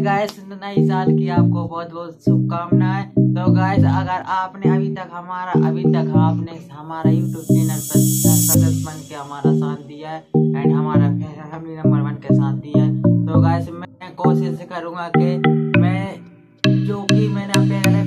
Guys, नई साल की आपको बहुत बहुत शुभकामनाएं। तो गाइस, अगर आपने अभी तक हमारा यूट्यूब चैनल पर सदस्य बन के हमारा साथ दिया है एंड हमारा फैमिली नंबर 1 के साथ दिया है, तो गाइस मैं कोशिश करूंगा कि मैंने पहले